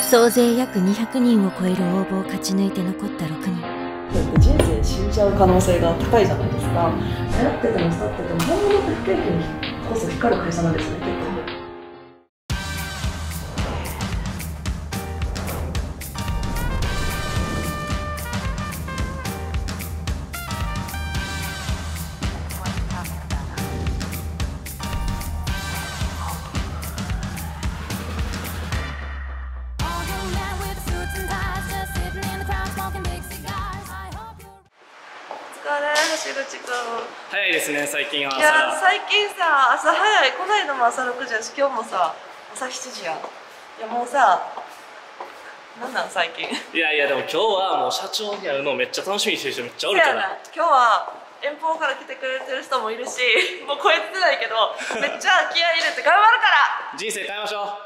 総勢約200人を超える応募を勝ち抜いて残った6人。 人生死んじゃう可能性が高いじゃないですか。流行ってても去ってても本物って不景気にこそ光る会社なんですね、結構。橋口くん早いですね、最近は朝。 いや最近さ、朝早い。この間も朝6時やし、今日もさ朝7時やん。いやもうさ、なんなん最近。 いやいや、でも今日はもう社長に会うのをめっちゃ楽しみにしてる人めっちゃおるから。 今日は遠方から来てくれてる人もいるし、もう超えてないけどめっちゃ気合い入れて頑張るから人生変えましょう。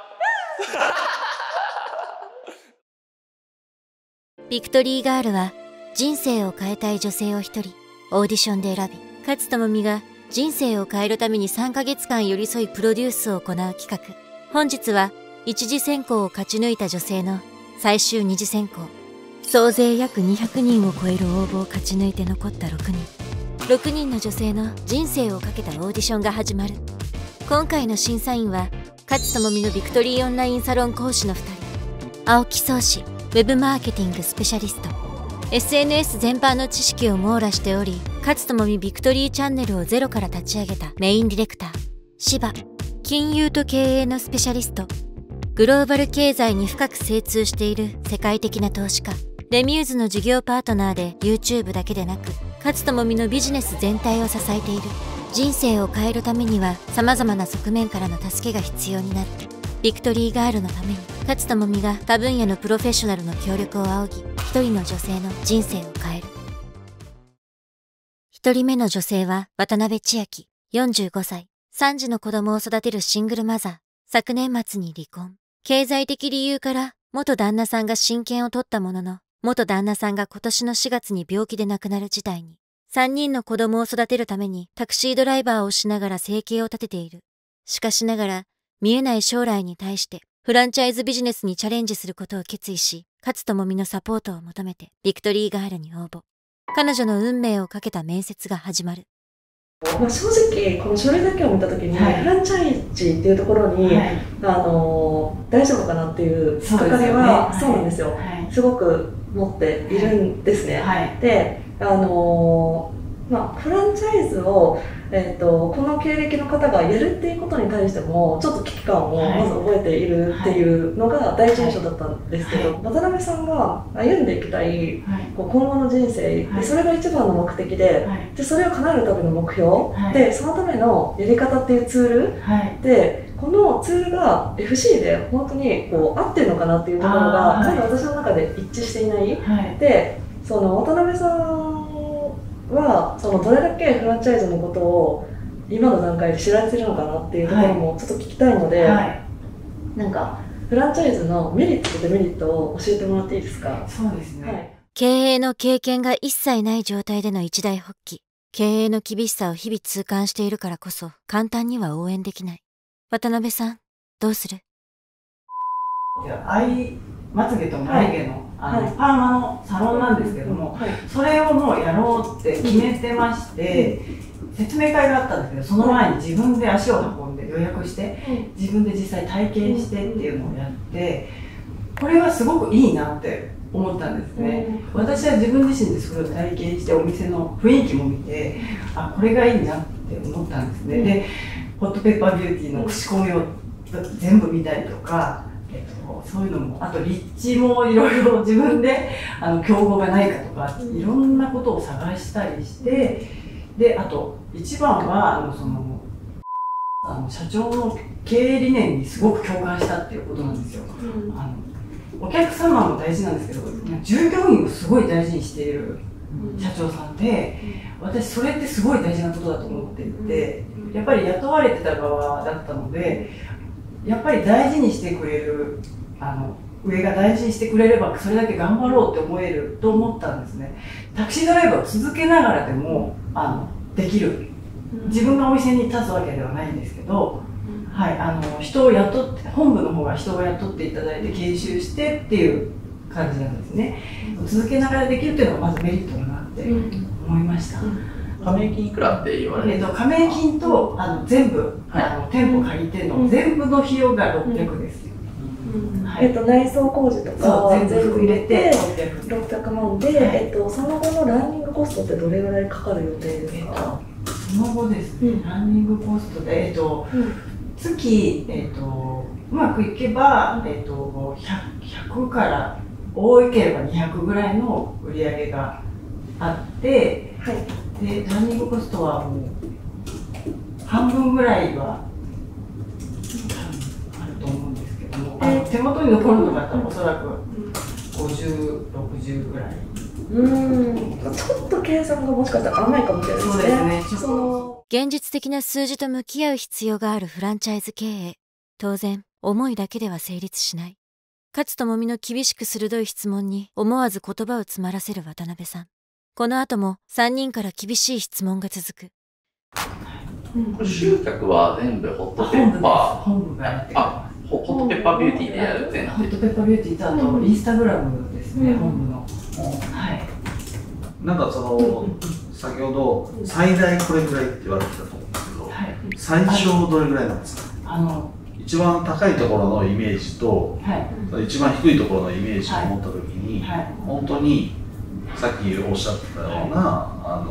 ビクトリーガールは人生を変えたい女性を一人オーディションで選び、勝智美が人生を変えるために3ヶ月間寄り添いプロデュースを行う企画。本日は一次選考を勝ち抜いた女性の最終二次選考。総勢約200人を超える応募を勝ち抜いて残った6人。6人の女性の人生をかけたオーディションが始まる。今回の審査員は勝智美のビクトリーオンラインサロン講師の2人、青木宗氏、ウェブマーケティングスペシャリスト、SNS 全般の知識を網羅しており、勝智美ビクトリーチャンネルをゼロから立ち上げたメインディレクター、芝、金融と経営のスペシャリスト、グローバル経済に深く精通している世界的な投資家、レミューズの事業パートナーで YouTube だけでなく、勝智美のビジネス全体を支えている。人生を変えるためには様々な側面からの助けが必要になる。ビクトリーガールのために勝智美が他分野のプロフェッショナルの協力を仰ぎ、一人の女性の人生を変える。一人目の女性は渡辺千秋、45歳、3児の子供を育てるシングルマザー。昨年末に離婚。経済的理由から元旦那さんが親権を取ったものの、元旦那さんが今年の4月に病気で亡くなる事態に。3人の子供を育てるためにタクシードライバーをしながら生計を立てている。しかしながら、見えない将来に対してフランチャイズビジネスにチャレンジすることを決意し、勝智美のサポートを求めてビクトリーガールに応募。彼女の運命をかけた面接が始まる。 正直この書類だけを見たときに、フランチャイズっていうところに、大丈夫かなっていう引っかかりはそうなんですよ、すごく持っているんですね。でフランチャイズをこの経歴の方がやるっていうことに対してもちょっと危機感をまず覚えているっていうのが第一印象だったんですけど、渡辺さんが歩んでいきたい今後の人生で、それが一番の目的で、それを叶えるための目標で、そのためのやり方っていうツールで、このツールが FC で本当に合ってるのかなっていうところがまだ私の中で一致していない。でその渡辺さんはどれだけフランチャイズのことを今の段階で知られてるのかなっていうところもちょっと聞きたいので、なんかフランチャイズのメリットとデメリットを教えてもらっていいですか？ そうですね、 経営の経験が一切ない状態での一大発起。経営の厳しさを日々痛感しているからこそ簡単には応援できない。渡辺さん、どうする？ まつげと眉毛の、パーマのサロンなんですけども、それをもうやろうって決めてまして、説明会があったんですけど、その前に自分で足を運んで予約して、自分で実際体験してっていうのをやって、これはすごくいいなって思ったんですね。私は自分自身でそれを体験してお店の雰囲気も見て、あ、これがいいなって思ったんですね。で、ホットペッパービューティーの口コミを全部見たりとか、そういうのも、あと立地もいろいろ自分で競合がないかとか、いろんなことを探したりして、であと一番は社長の経営理念にすごく共感したっていうことなんですよ。お客様も大事なんですけど、従業員をすごい大事にしている社長さんで、私それってすごい大事なことだと思っていて、やっぱり雇われてた側だったので、やっぱり大事にしてくれる、上が大事にしてくれればそれだけ頑張ろうって思えると思ったんですね。タクシードライバーを続けながらでもできる、自分がお店に立つわけではないんですけど、 人を雇って、本部の方が人を雇っていただいて研修してっていう感じなんですね。続けながらできるっていうのがまずメリットだなって思いました。 加盟金いくらって言われる？ 加盟金と全部、店舗借りての全部の費用が600です。 内装工事とか全部入れて 600万で、その後のランニングコストってどれぐらいかかる予定ですか？ その後ですね、ランニングコストで、月、うまくいけば、100から多ければ200ぐらいの売り上げがあって、でランニングコストはもう半分ぐらいはあると思うんですけども、手元に残るのがおそらく50、60ぐらい。 ちょっと計算がもしかしたら甘いかもしれないですね。そうですね。 現実的な数字と向き合う必要があるフランチャイズ経営。当然、思いだけでは成立しない。勝智美の厳しく鋭い質問に思わず言葉を詰まらせる渡辺さん。この後も3人から厳しい質問が続く。 集客は全部ホットペッパー。 本部がやってくれます。 ホットペッパービューティーでやる全部。 ホットペッパービューティーとあとインスタグラムですね、本部の。 なんか先ほど最大これぐらいって言われてたと思うんですけど、最小どれぐらいなんですか？一番高いところのイメージと、一番低いところのイメージを持ったときに、本当にさっきおっしゃってたような、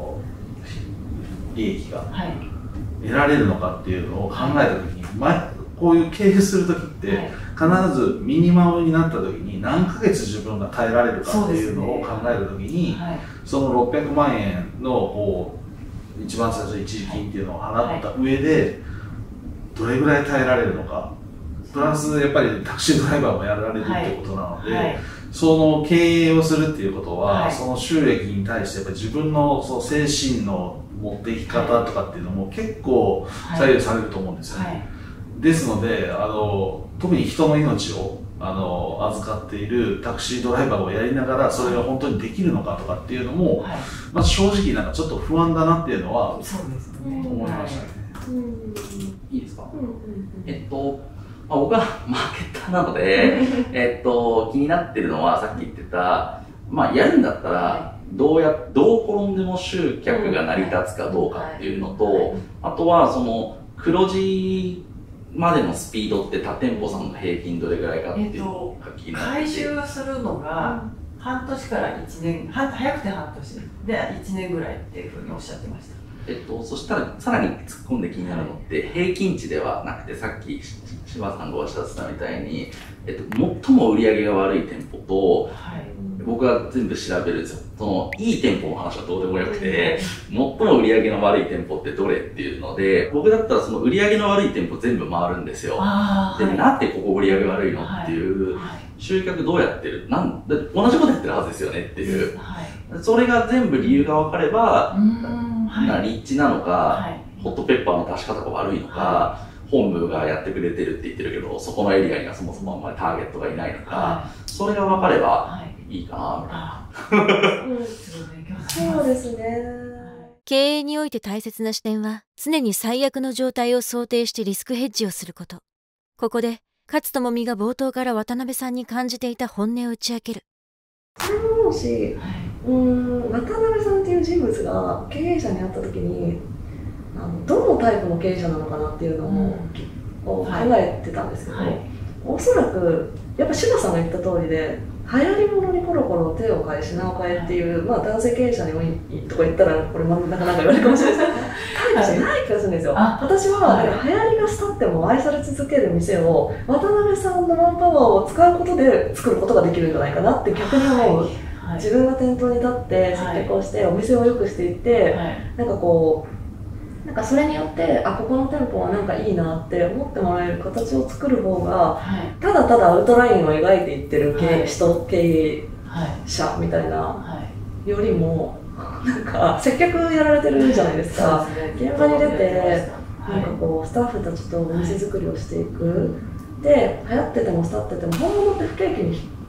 利益が得られるのかっていうのを考えたときに、こういう経営するときって必ずミニマムになったときに何ヶ月自分が耐えられるかっていうのを考えるときに、その600万円の一番最初一時金っていうのを払った上でどれぐらい耐えられるのか、プラスやっぱりタクシードライバーもやられるっていうことなので、その経営をするっていうことは、その収益に対してやっぱり自分のその精神の持っていき方とかっていうのも結構左右されると思うんですよね。ですので特に人の命を預かっているタクシードライバーをやりながらそれが本当にできるのかとかっていうのも、正直なんかちょっと不安だなっていうのは思いましたね。 いいですか？僕はマーケッターなので気になってるのはさっき言ってた、やるんだったらどう転んでも集客が成り立つかどうかっていうのと、あとはその黒字までのスピードって他店舗さんの平均どれぐらいかっていうのが気になって回収するのが半年から1年、早くて半年で1年ぐらいっていうふうにおっしゃってました。 そしたらさらに突っ込んで気になるのって平均値ではなくて、さっき柴さんがおっしゃってたみたいに、最も売り上げが悪い店舗と、僕は全部調べるんですよ。そのいい店舗の話はどうでもよくて、最も売り上げの悪い店舗ってどれっていうので、僕だったらその売り上げの悪い店舗全部回るんですよ。で、なんでここ売り上げ悪いのっていう、集客どうやってる、同じことやってるはずですよねっていう、それが全部理由が分かれば、立地なのか、ホットペッパーの出し方が悪いのか、本部がやってくれてるって言ってるけど、そこのエリアにはそもそもあんまりターゲットがいないのか、それが分かればいいかなみたいな。 そうですね。 経営において大切な視点は、常に最悪の状態を想定してリスクヘッジをすること。ここで勝智美が冒頭から渡辺さんに感じていた本音を打ち明ける。 それももし、渡辺さんっていう人物が経営者に会った時にどのタイプの経営者なのかなっていうのを、考えてたんですけど、おそらくやっぱ柴さんが言った通りで流行り物にコロコロ手を変え品を変えっていう、男性経営者にもいいとか言ったらこれ真ん中なんか言われるかもしれないですけどタイプじゃない気がするんですよ。私は流行りが去っても愛され続ける店を渡辺さんのマンパワーを使うことで作ることができるんじゃないかなって逆に思う。自分が店頭に立って接客をしてお店を良くしていって、なんかそれによってここの店舗はなんかいいなって思ってもらえる形を作る方が、ただただアウトラインを描いていってる経営者みたいなよりもなんか接客やられてるじゃないですか。現場に出てなんかスタッフたちとお店作りをしていく。で流行ってても去ってても本物って不景気に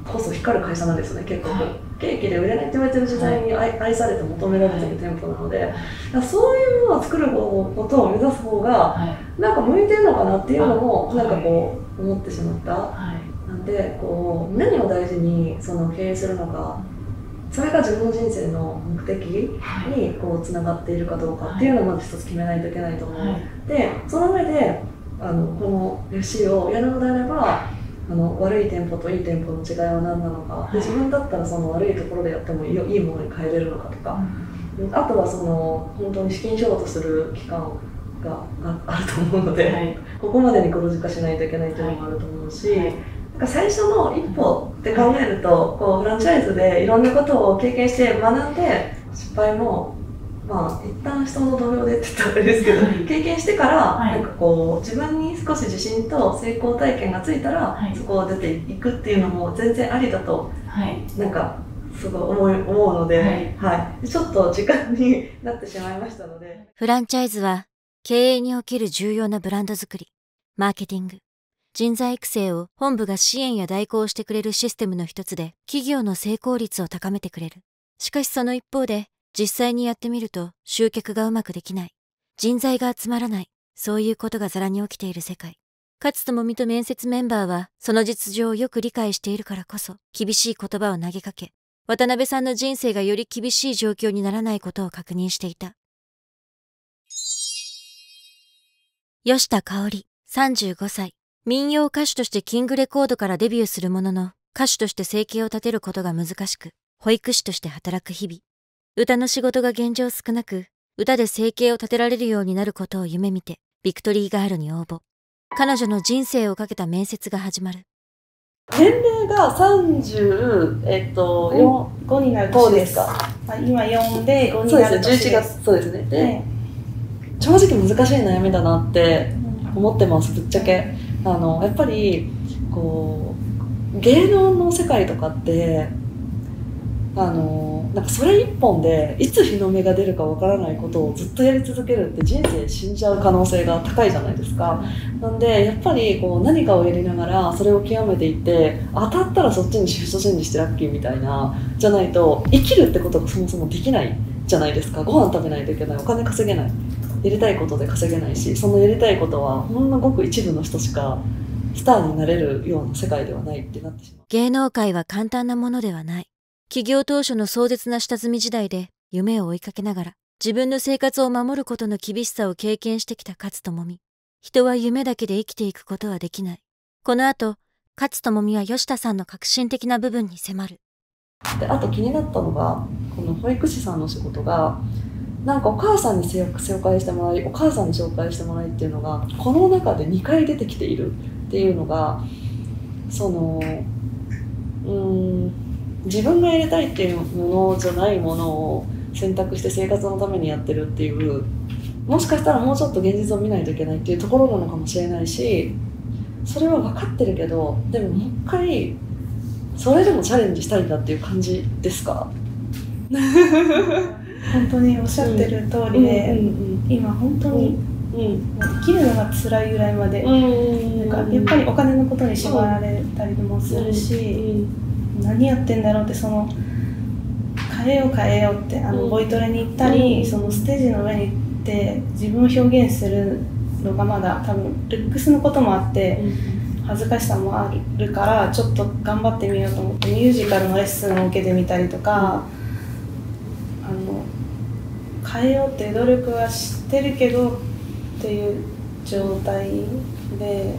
こそ光る会社なんですよね、結構。ケーキで売れないって言われてる時代に愛されて求められてる店舗なので、そういうものを作ることを目指す方がなんか向いてるのかなっていうのもなんかこう思ってしまった。なんでこう何を大事にその経営するのか、それが自分の人生の目的にこうつながっているかどうかっていうのをまず一つ決めないといけないと思う。でその上でこの FC をやるのであれば悪い店舗といい店舗の違いは何なのか、で自分だったらその悪いところでやってもいいものに変えれるのかとか、あとはその本当に資金調達する期間があると思うので、ここまでに黒字化しないといけないというのもあると思うし、最初の一歩って考えるとこうフランチャイズでいろんなことを経験して学んで、失敗もまあ一旦人の土俵でって言ったらあれですけど、経験してからなんかこう自分に少し自信と成功体験がついたら、そこを出ていくっていうのも全然ありだと、なんかすごい思うので、ちょっと時間になってしまいましたので。 フランチャイズは経営における重要なブランド作り、マーケティング、人材育成を本部が支援や代行してくれるシステムの一つで、企業の成功率を高めてくれる。しかしその一方で、実際にやってみると集客がうまくできない。人材が集まらない。そういうことがざらに起きている世界。勝友美と面接メンバーはその実情をよく理解しているからこそ、厳しい言葉を投げかけ、渡辺さんの人生がより厳しい状況にならないことを確認していた。吉田香織、35歳。民謡歌手としてキングレコードからデビューするものの、歌手として生計を立てることが難しく、保育士として働く日々。歌の仕事が現状少なく、歌で生計を立てられるようになることを夢見て、ビクトリーガールに応募。彼女の人生をかけた面接が始まる。 年齢が35になる年ですか。 今4で5になる年です。そうですね、11月。 そうですね。で、正直難しい悩みだなって思ってます、ぶっちゃけ。やっぱりこう芸能の世界とかってなんかそれ一本でいつ日の目が出るかわからないことをずっとやり続けるって人生死んじゃう可能性が高いじゃないですか。なんでやっぱりこう何かをやりながらそれを極めていって、当たったらそっちにシフトチェンジしてラッキーみたいなじゃないと生きるってことがそもそもできないじゃないですか。ご飯食べないといけない、お金稼げない、やりたいことで稼げないし、そのやりたいことはほんのごく一部の人しかスターになれるような世界ではないってなってしまう。 芸能界は簡単なものではない。起業当初の壮絶な下積み時代で夢を追いかけながら自分の生活を守ることの厳しさを経験してきた勝友美。人は夢だけで生きていくことはできない。この後、勝友美は吉田さんの革新的な部分に迫る。 で、あと気になったのが、この保育士さんの仕事がなんかお母さんに紹介してもらい、お母さんに紹介してもらいっていうのがこの中で2回出てきているっていうのが、自分がやりたいっていうものじゃないものを選択して生活のためにやってるっていう、もしかしたらもうちょっと現実を見ないといけないっていうところなのかもしれないし、それは分かってるけど、でももう一回それでもチャレンジしたいんだっていう感じですか？ 本当におっしゃってる通りで、今本当に生きるのが辛いぐらいまで、なんかやっぱりお金のことに縛られたりもするし、何やってんだろうって、その変えようってボイトレに行ったり、そのステージの上に行って自分を表現するのがまだ多分ルックスのこともあって恥ずかしさもあるから、ちょっと頑張ってみようと思ってミュージカルのレッスンを受けてみたりとか、変えようっていう努力はしてるけどっていう状態で、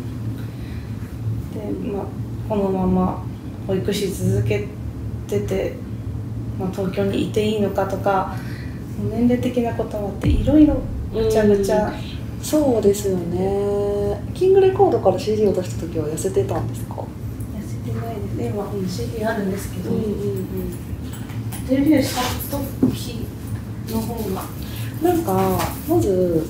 このまま保育士続けてて、東京にいていいのかとか、年齢的なこともあっていろいろぐちゃぐちゃ。 そうですよね。キングレコードから CD を出した時は痩せてたんですか？ 痩せてないですね。今 CD あるんですけど、デビューした時の方がなんかまず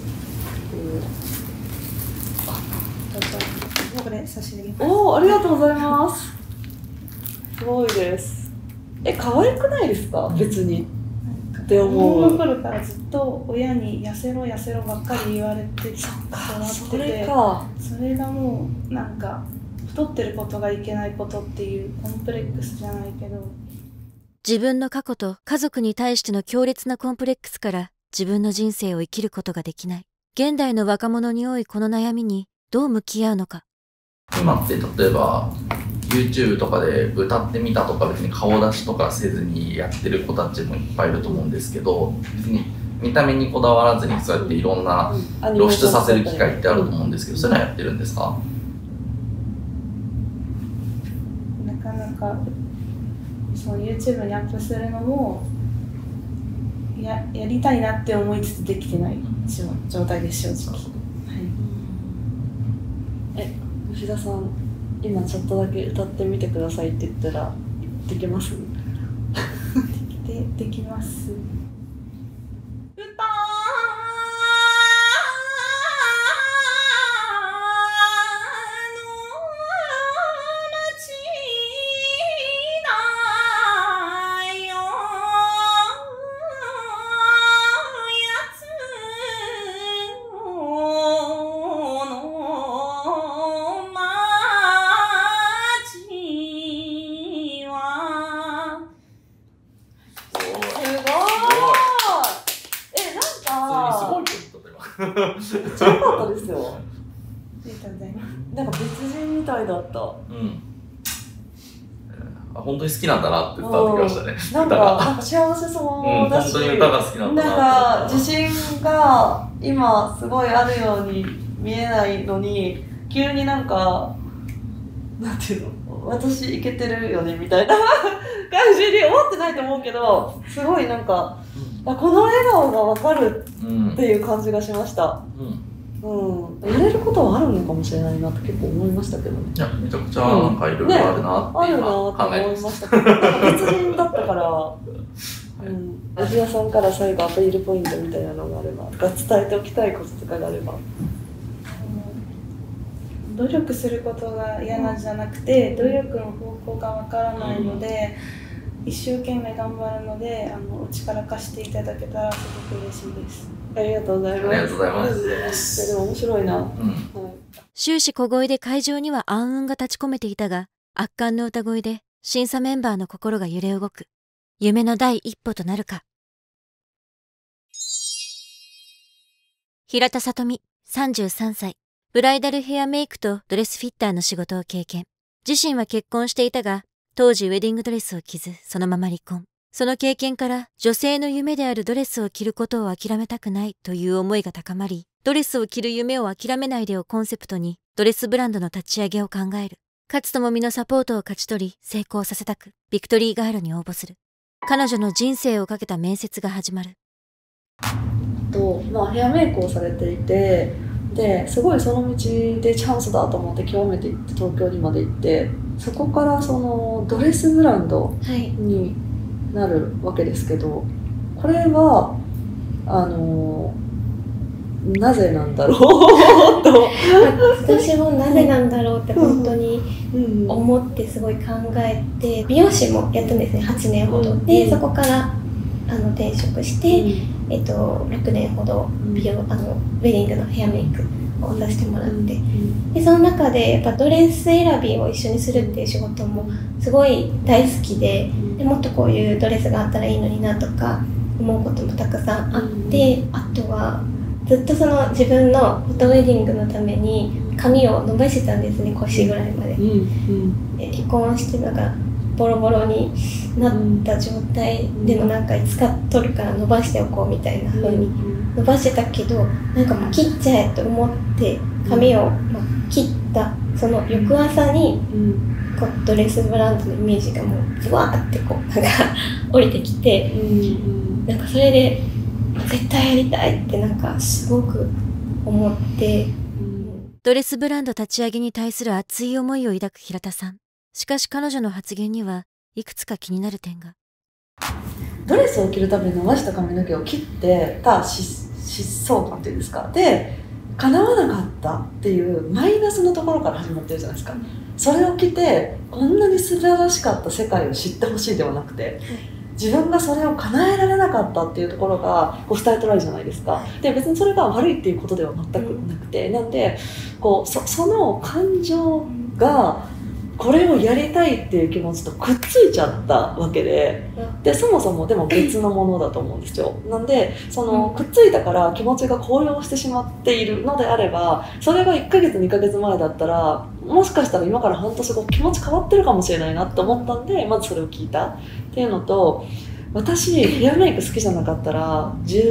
これ差し上げます。 ありがとうございます。すごいです。可愛くないですか？別にって思う。 子供の頃からずっと親に痩せろばっかり言われて育ってて、それがもうなんか太ってることがいけないことっていうコンプレックスじゃないけど、 自分の過去と家族に対しての強烈なコンプレックスから自分の人生を生きることができない。現代の若者に多いこの悩みにどう向き合うのか。 今って例えば YouTube とかで歌ってみたとか別に顔出しとかせずにやってる子たちもいっぱいいると思うんですけど、別に見た目にこだわらずにそうやっていろんな露出させる機会ってあると思うんですけど、それはやってるんですか？ なかなかそう YouTube にアップするのもやりたいなって思いつつできてない状態です、正直。 吉田さん、今ちょっとだけ歌ってみてくださいって言ったらできます？ できます。 めっちゃ良かったですよ。 ありがとうございます。 なんか別人みたいだった。 本当に好きなんだなって伝わってきましたね。 なんか幸せそうだし、 本当に歌が好きなんだな。 なんか自信が今すごいあるように見えないのに、急になんかなんていうの、私イケてるよねみたいな感じに思ってないと思うけど、すごいなんか、この笑顔がわかるっていう感じがしました。売れることはあるのかもしれないなって結構思いましたけどね。 いや、めちゃくちゃなんかいろいろあるなって今考えてました。 別人だったから、吉田さんから最後アピールポイントみたいなのがあれば、伝えておきたいこととかがあれば。 努力することが嫌なんじゃなくて、努力の方向がわからないので、一生懸命頑張るので、お力貸していただけたらすごく嬉しいです。 ありがとうございます。 ありがとうございます。 でも面白いな。 終始小声で会場には暗雲が立ち込めていたが、圧巻の歌声で審査メンバーの心が揺れ動く。夢の第一歩となるか。平田さとみ、33歳。ブライダルヘアメイクとドレスフィッターの仕事を経験。自身は結婚していたが、当時ウェディングドレスを着ず、そのまま離婚。その経験から女性の夢であるドレスを着ることを諦めたくないという思いが高まり、ドレスを着る夢を諦めないでをコンセプトにドレスブランドの立ち上げを考える。勝智美のサポートを勝ち取り成功させたく、ビクトリーガールに応募する。彼女の人生をかけた面接が始まる。 ヘアメイクをされていて、ですごいその道でチャンスだと思って極めていって東京にまで行って、そこからそのドレスブランドになるわけですけど、これはなぜなんだろうと私もなぜなんだろうって本当に思ってすごい考えて、美容師もやったんですね、8年ほどで、そこから転職して、6年ほどウェディングのヘアメイクをさせてもらって、でその中でやっぱドレス選びを一緒にするっていう仕事もすごい大好きで、もっとこういうドレスがあったらいいのになとか思うこともたくさんあって、あとはずっとその自分のフォトウェディングのために髪を伸ばしてたんですね、腰ぐらいまで。離婚してなんかボロボロになった状態でもなんかいつか取るから伸ばしておこうみたいな風に伸ばしてたけど、なんかもう切っちゃえと思って髪を切ったその翌朝にこうドレスブランドのイメージがもうブワーってこうなんか降りてきて、なんかそれで絶対やりたいってなんかすごく思って、 ドレスブランド立ち上げに対する熱い思いを抱く平田さん。しかし彼女の発言にはいくつか気になる点が。 ドレスを着るために伸ばした髪の毛を切ってた疾走感っていうんですか、で叶わなかったっていうマイナスのところから始まってるじゃないですか。それを着てこんなに素晴らしかった世界を知ってほしいではなくて、自分がそれを叶えられなかったっていうところがこう伝えトライじゃないですか。で別にそれが悪いっていうことでは全くなくて、なんでこうその感情がこれをやりたいっていう気持ちとくっついちゃったわけで、そもそもでも別のものだと思うんですよ。なんでそのくっついたから気持ちが高揚してしまっているのであれば、それが1ヶ月2ヶ月前だったらもしかしたら今から半年後気持ち変わってるかもしれないなって思ったんで、まずそれを聞いたっていうのと、私ヘアメイク好きじゃなかったら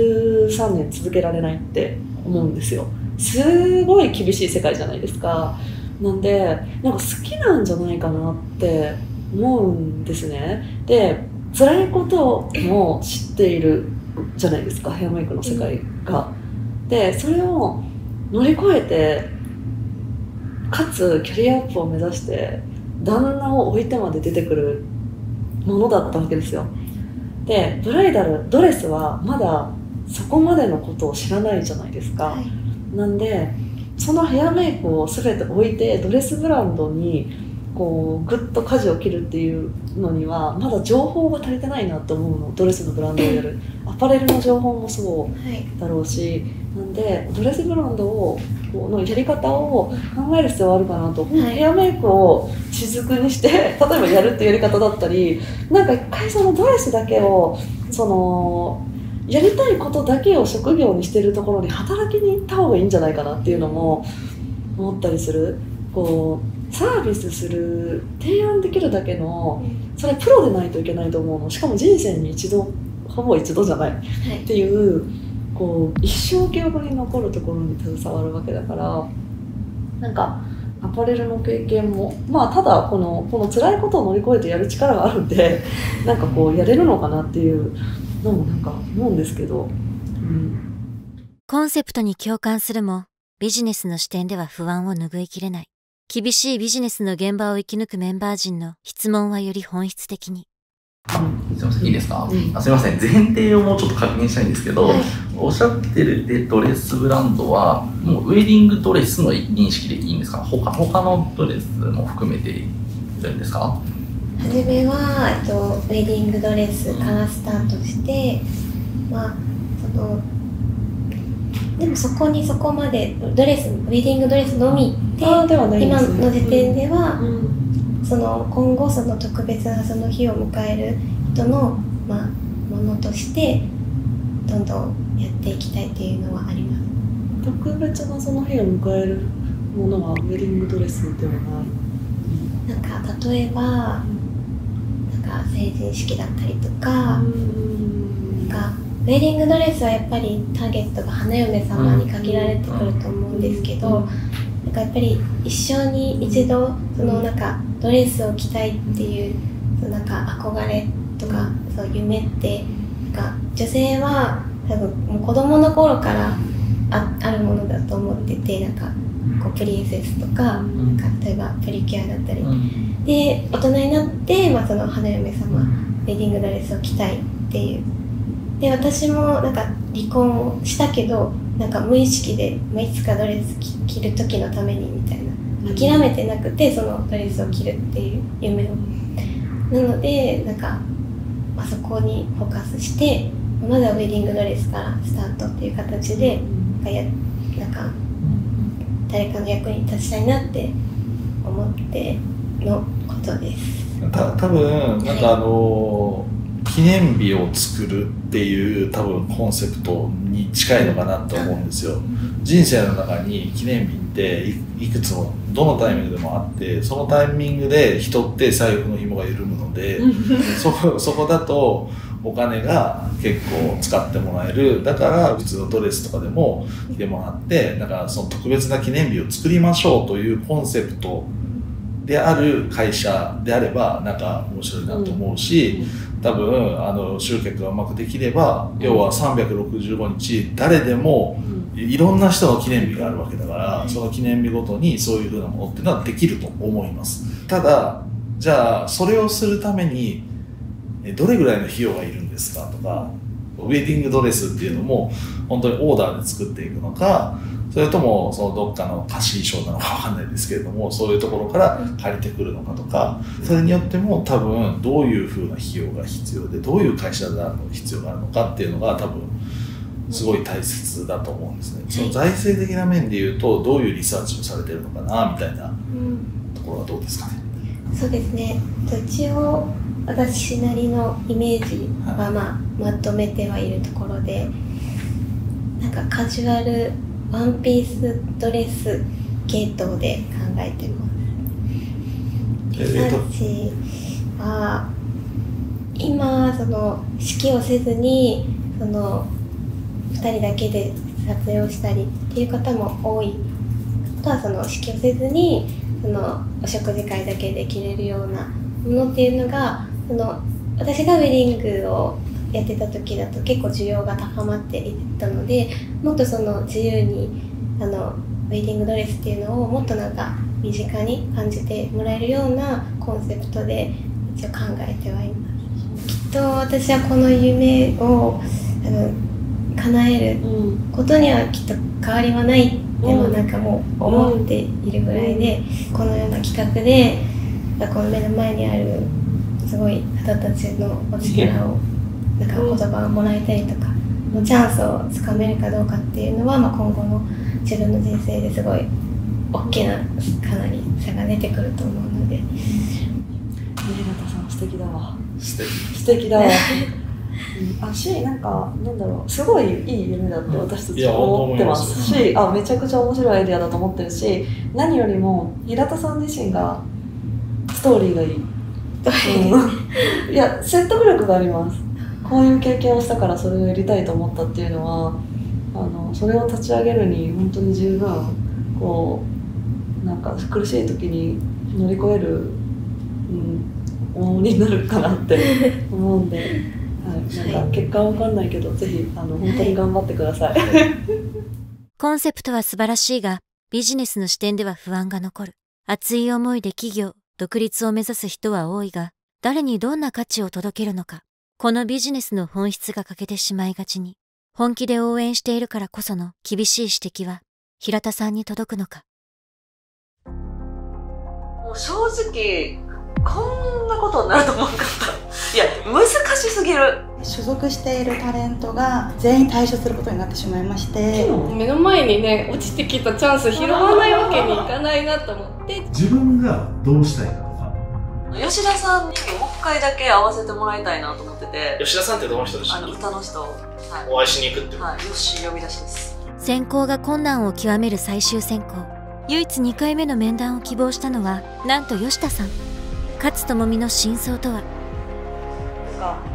13年続けられないって思うんですよ。すごい厳しい世界じゃないですか。なんでなんか好きなんじゃないかなって思うんですね。で辛いことも知っているじゃないですか、ヘアメイクの世界が。でそれを乗り越えて、かつキャリアアップを目指して旦那を置いてまで出てくるものだったわけですよ。でブライダルドレスはまだそこまでのことを知らないじゃないですか、なんでそのヘアメイクを全て置いてドレスブランドにこうグッと舵を切るっていうのにはまだ情報が足りてないなと思うの。ドレスのブランドをやるアパレルの情報もそうだろうし、なんでドレスブランドのやり方を考える必要はあるかなと、ヘアメイクを雫にして例えばやるっていうやり方だったり、なんか一回そのドレスだけをやりたいことだけを職業にしてるところに働きに行った方がいいんじゃないかなっていうのも思ったりする。サービスする提案できるだけのそれプロでないといけないと思うの。しかも人生に一度、ほぼ一度じゃないっていう一生記憶に残るところに携わるわけだから、なんかアパレルの経験もただこの辛いことを乗り越えてやる力があるんでなんかやれるのかなっていうのもなんか思うんですけど、 コンセプトに共感するもビジネスの視点では不安を拭いきれない。厳しいビジネスの現場を生き抜くメンバー陣の質問はより本質的に。 すみません、いいですか？すみません、前提をもうちょっと確認したいんですけど、おっしゃってるドレスブランドはもうウェディングドレスの認識でいいんですか？他のドレスも含めているんですか？ はじめはウェディングドレスからスタートして、でもそこにそこまでウェディングドレスのみで今の時点では、今後その特別なその日を迎える人の、ものとしてどんどんやっていきたいっていうのはあります。 特別なその日を迎えるものはウェディングドレスではない。 なんか例えば、なんか成人式だったりとか、ウェディングドレスはやっぱりターゲットが花嫁様に限られてくると思うんですけど、なんかやっぱり一生に一度なんかドレスを着たいっていうなんか憧れとかそう夢ってなんか女性は多分もう子供の頃からあるものだと思ってて、なんかプリンセスとか、なんか例えばプリキュアだったり、で大人になって、その花嫁様ウェディングドレスを着たいっていう。で私もなんか離婚をしたけど、なんか無意識でいつかドレス着る時のためにみたいな、諦めてなくてそのドレスを着るっていう夢を、なのでなんか、そこにフォーカスして、まずはウェディングドレスからスタートっていう形で、なんか誰かの役に立ちたいなって思ってのことです。 多分なんか記念日を作るっていう多分コンセプトに近いのかなと思うんですよ。人生の中に記念日っていくつもどのタイミングでもあって、そのタイミングで人って財布の紐が緩むのでそこだとお金が結構使ってもらえる。だから普通のドレスとかでも着てもらって、だからその特別な記念日を作りましょうというコンセプトである会社であればなんか面白いなと思うし、多分集客がうまくできれば、要は365日誰でもいろんな人の記念日があるわけだから、その記念日ごとにそういうふうなものっていうのはできると思います。ただじゃあそれをするためにどれぐらいの費用がいるんですかとか、ウェディングドレスっていうのも本当にオーダーで作っていくのか、それともそのどっかの貸し衣装なのかわかんないですけれども、そういうところから借りてくるのかとか、それによっても多分どういうふうな費用が必要で、どういう会社であるの必要があるのかっていうのが多分すごい大切だと思うんですね。その財政的な面でいうとどういうリサーチをされてるのかなみたいなところはどうですかね。 そうですね。一応私なりのイメージはまとめてはいるところで、なんかカジュアルワンピースドレス系統で考えてます。リサーチは今その指揮をせずにその2人だけで撮影をしたりっていう方も多い。あとはその指揮をせずにそのお食事会だけで着れるようなものっていうのが、その私がウェディングをやってた時だと結構需要が高まっていったので、もっとその自由にウェディングドレスっていうのをもっとなんか身近に感じてもらえるようなコンセプトで一応考えてはいます。きっと私はこの夢を叶えることにはきっと変わりはないってもなんかもう思っているぐらいで、このような企画でこの目の前にあるすごい方たちのお力をなんか言葉をもらえたりとかのチャンスをつかめるかどうかっていうのは、今後の自分の人生ですごい大きなかなり差が出てくると思うので。 日向さん素敵だわ。素敵だわ。なんだろう、すごいいい夢だって私たちは思ってますし、めちゃくちゃ面白いアイデアだと思ってるし、何よりも平田さん自身がストーリーがいい。いや、説得力があります。こういう経験をしたからそれをやりたいと思ったっていうのは、それを立ち上げるに本当に十分なんか苦しい時に乗り越える、重荷になるかなって思うんで、なんか結果は分かんないけど、ぜひ本当に頑張ってください。 コンセプトは素晴らしいが、ビジネスの視点では不安が残る。熱い思いで企業、独立を目指す人は多いが、誰にどんな価値を届けるのか、このビジネスの本質が欠けてしまいがちに、本気で応援しているからこその厳しい指摘は、平田さんに届くのか。 もう正直、こんなことになると思わなかった。いや、難しすぎる。 所属しているタレントが全員退所することになってしまいまして、 目の前にね、落ちてきたチャンス拾わないわけにいかないなと思って。 自分がどうしたいかとか、 吉田さんにもう一回だけ会わせてもらいたいなと思ってて。 吉田さんってどの人でしたっけ？ 歌の人、 お会いしに行くって。 はい、ヨッシー呼び出しです。 選考が困難を極める最終選考。唯一2回目の面談を希望したのは、なんと吉田さん。勝智美の真相とは。